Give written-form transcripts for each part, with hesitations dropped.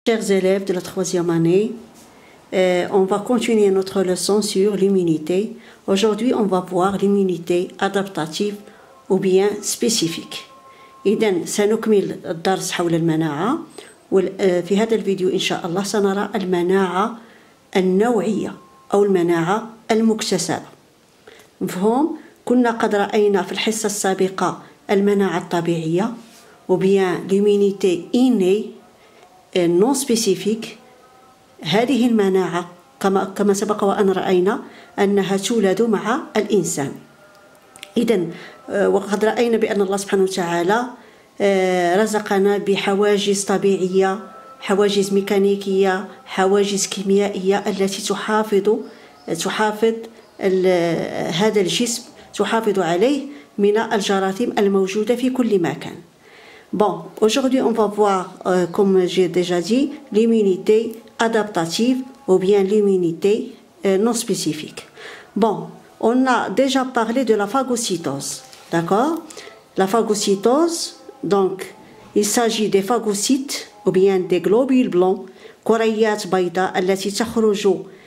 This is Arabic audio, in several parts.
Chers élèves de la troisième année, on va continuer notre leçon sur l'immunité. Aujourd'hui, on va voir l'immunité adaptative ou bien spécifique. إذن سنكمل الدرس حول المناعة، وفي هذا الفيديو إن شاء الله سنرى المناعة النوعية أو المناعة المكتسبة. مفهوم؟ كنا قد رأينا في الحصة السابقة المناعة الطبيعية ou bien l'immunité innée non spécifique. هذه المناعة كما سبق وأن رأينا أنها تولد مع الإنسان. إذن وقد رأينا بأن الله سبحانه وتعالى رزقنا بحواجز طبيعية، حواجز ميكانيكية، حواجز كيميائية التي تحافظ هذا الجسم، تحافظ عليه من الجراثيم الموجودة في كل مكان. Bon, aujourd'hui on va voir, comme j'ai déjà dit, l'immunité adaptative ou bien l'immunité non spécifique. Bon, on a déjà parlé de la phagocytose, d'accord? La phagocytose, donc, il s'agit des phagocytes ou bien des globules blancs, كريات بيضاء التي تخرج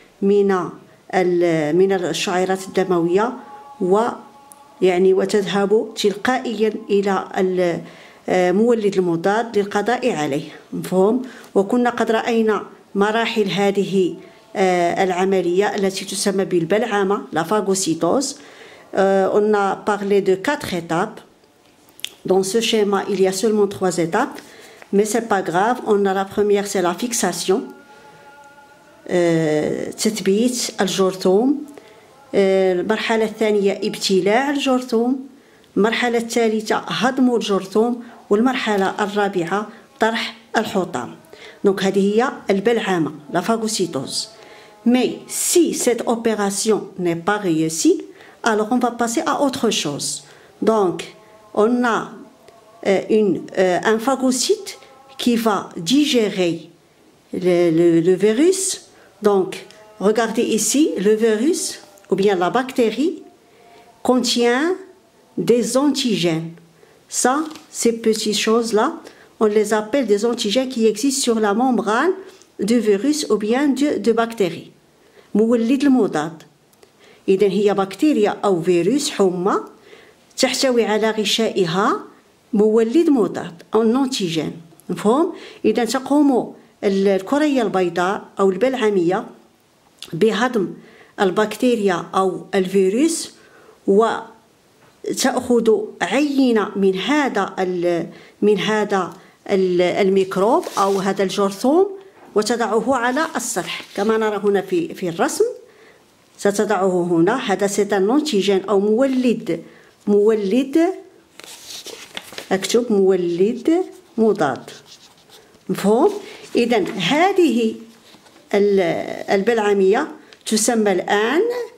من الشعيرات الدموية وتذهب تلقائيا إلى مولد المضاد للقضاء عليه. مفهوم؟ وكنا قد رأينا مراحل هذه العملية التي تسمى بالبلعامة، la phagocytose. On a parlé de 4 étapes. Dans ce schéma, il y a seulement 3 étapes, mais c'est pas grave. On a la première, c'est la fixation, تثبيت الجرثوم. المرحلة الثانية ابتلاع الجرثوم. المرحلة الثالثة هضم الجرثوم. والمرحلة الرابعة طرح الحطام. Donc هذه هي البلعامة، la phagocytose. Mais si cette opération n'est pas réussie, alors on va passer à autre chose. Donc on a un phagocyte qui va digérer le virus. Donc regardez ici, le virus ou bien la bactérie contient des antigènes. Ça, ces petites choses-là, on les appelle des antigènes qui existent sur la membrane du virus ou bien de bactéries. مولد المضاد. إذن هي بكتيريا أو فيروس حمى تحتوي على غشائها مولد مضاد أو نانتيجين. مفهوم؟ إذن تقوم الكرية البيضاء أو البلعمية بهضم البكتيريا أو الفيروس وتأخذ عينة من هذا الميكروب أو هذا الجرثوم وتضعه على السطح كما نرى هنا في الرسم. ستضعه هنا. هذا سيت الانتيجين أو مولد أكتب مولد مضاد. مفهوم؟ إذن هذه البلعمية تسمى الآن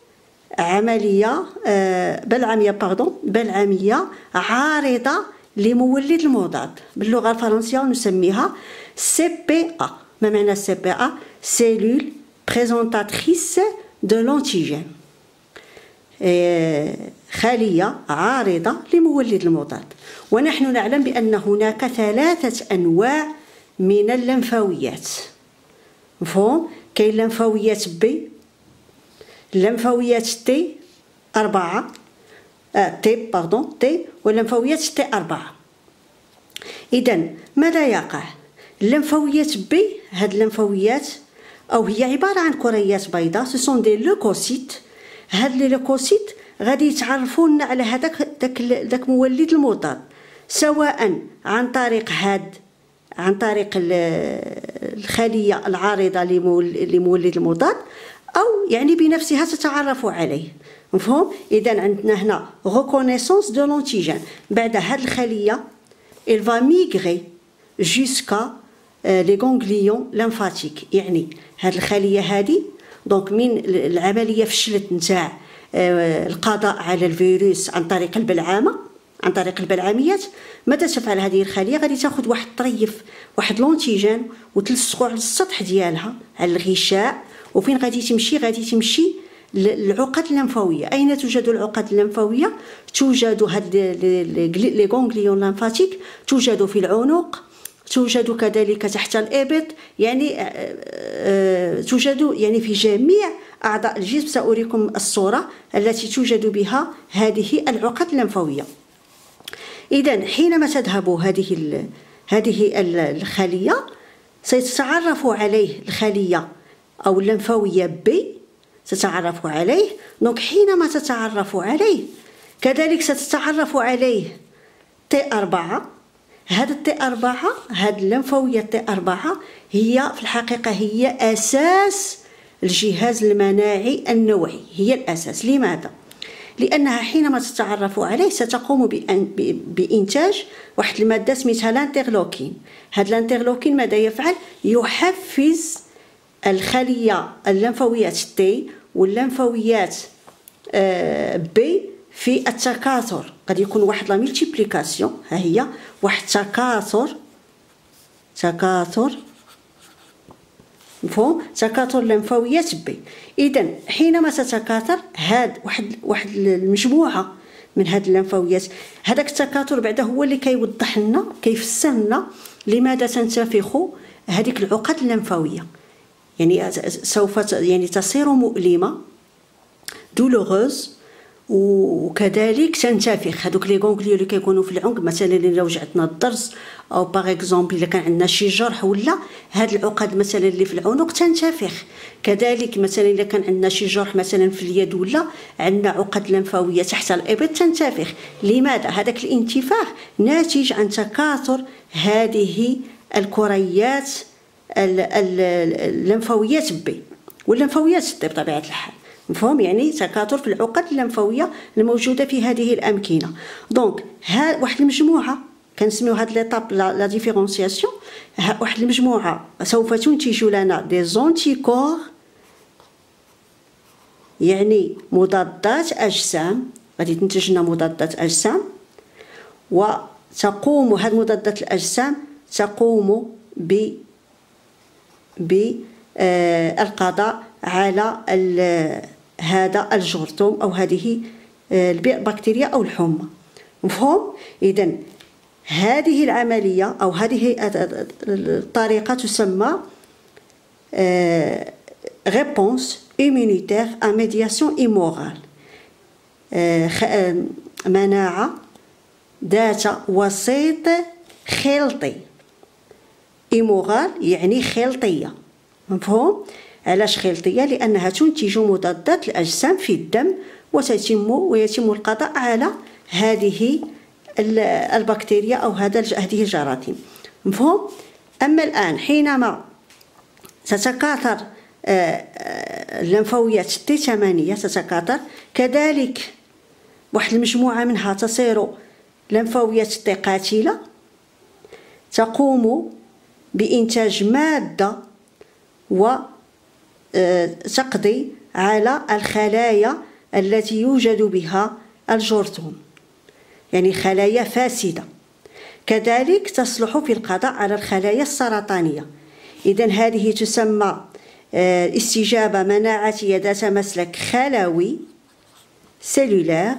بلعمية عارضة لمولد المضاد. باللغة الفرنسية نسميها CPA. ما معنى CPA؟ cellule présentatrice de l'antigène. خلية عارضة لمولد المضاد. ونحن نعلم بأن هناك 3 أنواع من اللمفاويات. مفهوم؟ كاين اللمفاويات B، اللمفاويات T 4 T واللمفاويات T4. إذن ماذا يقع؟ اللمفاويات B، هاد اللمفاويات أو هي عبارة عن كريات بيضاء، سون دي لوكوسيت. هاد لي لوكوسيت غادي يتعرفون على داك مولد المضاد، سواء عن طريق الخلية العارضة لمولد المضاد أو بنفسها تتعرف عليه. مفهوم؟ إذن عندنا هنا reconnaissance de l'antigène. بعد هاد الخلية il va migrer jusqu'à les ganglions lymphatiques. هاد الخلية هادي دونك من العملية فشلت نتاع القضاء على الفيروس عن طريق البلعامة، عن طريق البلعميات. ماذا تفعل هذه الخلية؟ غادي تاخذ واحد الطريف، واحد لونتيجين وتلصقو على السطح ديالها، على الغشاء. وفين غادي تمشي العقد اللمفاوية. أين توجد العقد اللمفاوية؟ توجد هاد لي غونغليون لمفاتيك توجد في العنق توجد كذلك تحت الإبط، يعني توجد يعني في جميع أعضاء الجسم. سأريكم الصورة التي توجد بها هذه العقد اللمفاوية. إذن حينما تذهب هذه الخلية سيتعرف عليه الخلية أو اللمفاوية بي، تتعرف عليه. دونك حينما تتعرف عليه كذلك ستتعرف عليه T4. هذا T4، هذه اللمفاوية T4 هي في الحقيقة هي أساس الجهاز المناعي النوعي، هي الأساس. لماذا؟ لأنها حينما تتعرف عليه ستقوم بإنتاج واحد المادة سميتها الانترلوكين. هذا الانترلوكين ماذا يفعل؟ يحفز الخلية اللمفاويات تي واللمفاويات بي في التكاثر. قد يكون واحد لا ملتيبليكاسيون، ها هي واحد تكاثر مفهوم، تكاثر اللمفاويات بي. اذا حينما تتكاثر واحد المجموعه من هاد اللمفاويات، هذاك التكاثر بعدا هو اللي كيوضح لنا كيفسر لنا لماذا تنتفخ هذيك العقد اللمفاويه. يعني سوف يعني تصير مؤلمه دولوغوز، وكذلك تنتفخ. هذوك لي غونغليو اللي كيكونوا في العنق مثلا الا وجعتنا الضرس او باغ اكزومبل الا كان عندنا شي جرح ولا هاد العقد مثلا اللي في العنق تنتفخ. كذلك مثلا الا كان عندنا شي جرح مثلا في اليد ولا عندنا عقد لمفاويه تحت الابط تنتفخ. لماذا؟ هذاك الانتفاخ ناتج عن تكاثر هذه الكريات اللمفاويات بي واللمفاويات تي بطبيعه الحال، مفهوم؟ يعني تكاثر في العقد اللمفاويه الموجوده في هذه الامكنه. دونك واحد المجموعه كنسميو هاد ليطاب لا ديفيرونسياسيون، واحد المجموعه سوف تنتج لنا دي زونتيكور، يعني مضادات اجسام، غادي تنتج لنا مضادات اجسام، وتقوم هاد مضادات الاجسام تقوم بالقضاء على هذا الجرثوم او هذه البكتيريا او الحمى، مفهوم؟ اذن هذه العمليه او هذه الطريقه تسمى ريبونس immunitaire à médiation immorale، مناعه ذات وسيط خلطي. إيمورال يعني خلطيه، مفهوم؟ علاش خلطيه؟ لانها تنتج مضادات الاجسام في الدم ويتم القضاء على هذه البكتيريا او هذه الجراثيم، مفهوم؟ اما الان حينما تتكاثر اللمفاويات تي 8 تتكاثر، كذلك واحد المجموعه منها تصير لمفاويات تي قاتله تقوم بإنتاج مادة وتقضي على الخلايا التي يوجد بها الجرثوم، يعني خلايا فاسدة. كذلك تصلح في القضاء على الخلايا السرطانية. إذن هذه تسمى استجابة مناعية ذات مسلك خلوي سيلولار،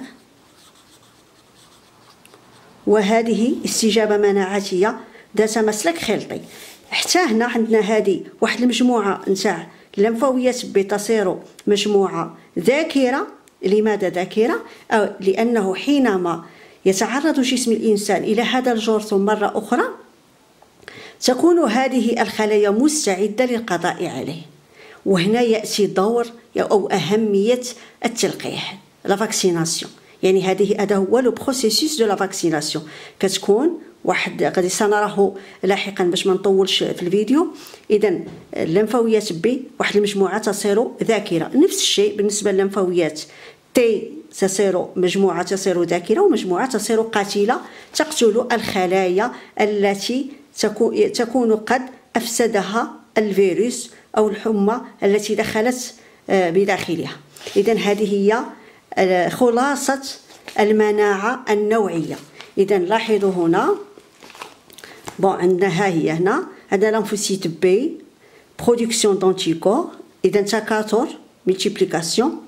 وهذه استجابة مناعية ذات مسلك خلطي. حتى هنا عندنا هذه واحد المجموعة نتاع اللمفاويات بي تصير مجموعة ذاكرة. لماذا ذاكرة؟ لأنه حينما يتعرض جسم الإنسان إلى هذا الجرثوم مرة أخرى تكون هذه الخلايا مستعدة للقضاء عليه. وهنا يأتي دور أو أهمية التلقيح، لا فاكسيناسيون. يعني هذا هو لو بروسيسوس دو لا فاكسيناسيون. كتكون واحد غادي سنراه لاحقا باش ما نطولش في الفيديو. اذا اللمفاويات بي واحد المجموعه تصير ذاكره، نفس الشيء بالنسبه للمفاويات تي مجموعه تصير ذاكره ومجموعه تصير قاتله تقتل الخلايا التي تكون قد افسدها الفيروس او الحمى التي دخلت بداخلها. اذا هذه هي خلاصه المناعه النوعيه. اذا لاحظوا هنا عندنا ها هي هنا عندنا لانفوسيت بي برودكسيون دونتيكور، اذا تكاثر ملتيبليكاسيون.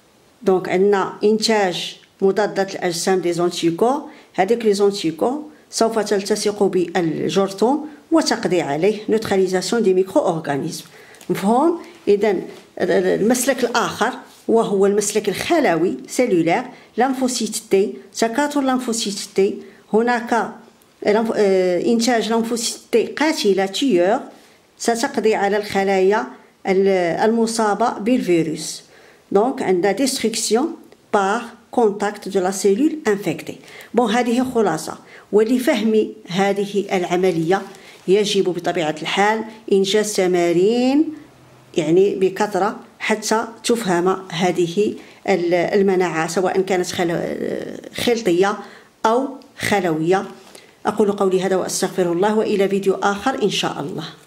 دونك عندنا انتاج مضادات الاجسام دي زونتيكور. هذيك لي زونتيكور سوف تلتصق بالجرثوم وتقضي عليه، نوتراليزاسيون دي ميكرو أورغانيزم. مفهوم؟ إذن المسلك الآخر وهو المسلك الخلوي سيلولير، لامفوسيت تي، تكاثر لامفوسيت تي. هناك إنتاج لامفوسيت تي قاتلة تيور ستقضي على الخلايا المصابة بالفيروس. دونك عندنا ديستركسيون بار كونتاكت دو لا سيلول انفكتي. بون هذه خلاصة، ولفهم هذه العملية يجب بطبيعة الحال إنجاز تمارين يعني بكثرة حتى تفهم هذه المناعة سواء كانت خلطية أو خلوية. أقول قولي هذا وأستغفر الله، وإلى فيديو آخر إن شاء الله.